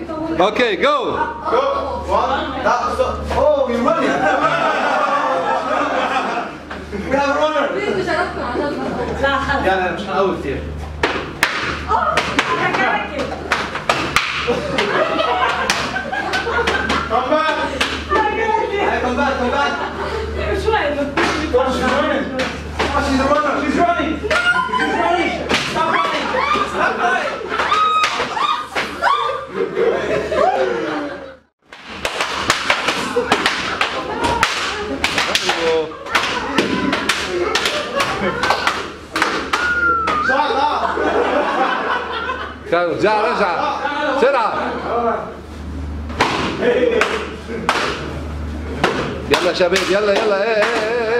اوكي جو. Oh, you're running. We have a runner. لا مش هنقول كتير. Come back. Come back, come back. She's running. She's a runner. She's running. She's running. Stop running. Stop running. رجع رجع بسرعة. يلا شباب يلا يلا. ايه ايه ايه